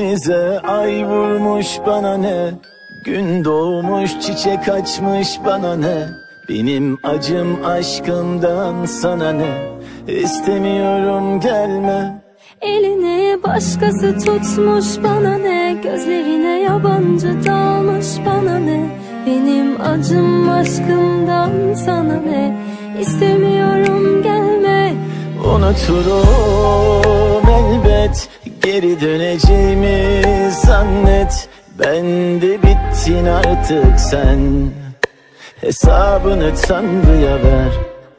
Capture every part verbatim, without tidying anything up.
Denize ay vurmuş bana ne, gün doğmuş çiçek açmış bana ne. Benim acım aşkımdan sana ne, istemiyorum gelme. Elini başkası tutmuş bana ne, gözlerine yabancı dalmış bana ne. Benim acım aşkımdan sana ne, istemiyorum gelme. Unuturum elbet, geri döneceğimi zannet. Ben de bittin artık sen, hesabını Tanrı'ya ver.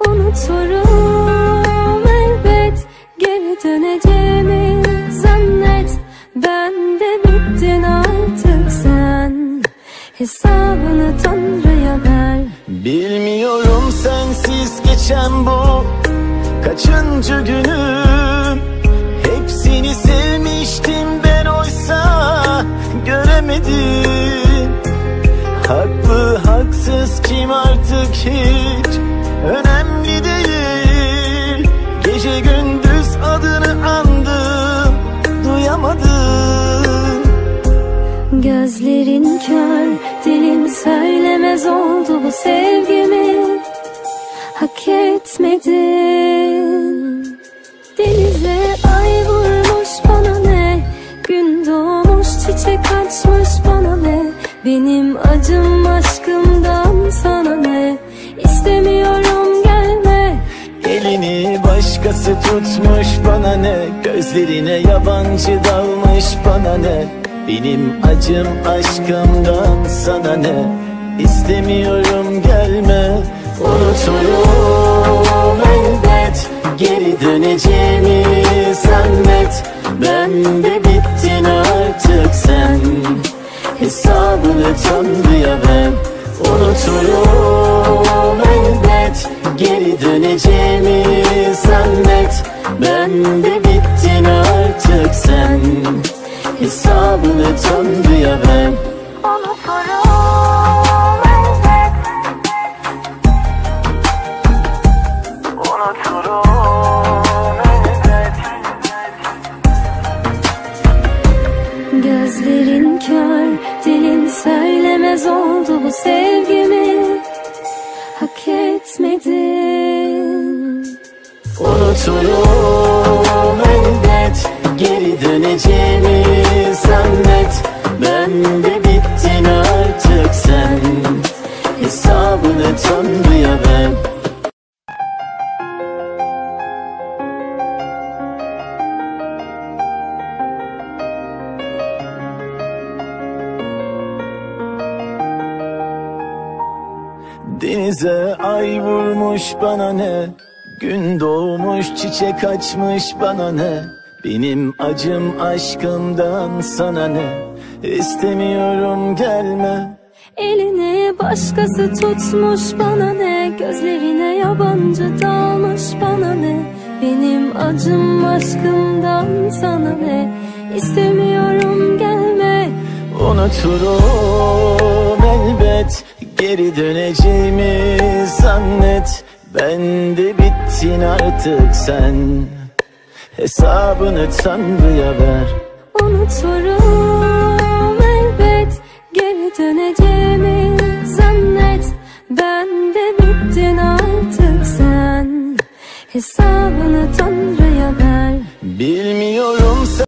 Unuturum elbet, geri döneceğimi zannet. Ben de bittin artık sen, hesabını Tanrı'ya ver. Bilmiyorum sensiz geçen bu kaçıncı günüm. Hepsini sevmiştim ben, oysa göremedim. Haklı haksız kim artık hiç önemli değil. Gece gündüz adını andım, duyamadım. Gözlerin kör, dilin söylemez oldu bu sevgimi. Hak etmedin. Denize ay vurmuş bana ne, gün doğmuş çiçek açmış bana ne. Benim acım aşkımdan sana ne, istemiyorum gelme. Elini başkası tutmuş bana ne, gözlerine yabancı dalmış bana ne. Benim acım aşkımdan sana ne, istemiyorum gelme. Unuturum elbet, geri döneceğimi zannet. Ben de bittin artık sen, hesabını Tanrı'ya ver. Unuturum elbet, geri döneceğimi zannet. Ben de bittin artık sen, hesabını Tanrı'ya ver. Gözlerin kör, dilin söylemez oldu bu sevgimi. Hak etmedin. Unuturum elbet, geri döneceğimi zannet. Ben de bittin artık sen, hesabını Tanrı'ya ver. Denize ay vurmuş bana ne, gün doğmuş çiçek açmış bana ne. Benim acım aşkımdan sana ne, istemiyorum gelme. Elini başkası tutmuş bana ne, gözlerine yabancı dalmış bana ne. Benim acım aşkımdan sana ne, istemiyorum gelme. Unuturum elbet, geri döneceğimi zannet. Ben de bittin artık sen, hesabını Tanrı'ya ver. Unuturum elbet, geri döneceğimi zannet. Ben de bittin artık sen, hesabını Tanrı'ya ver. Bilmiyorum sen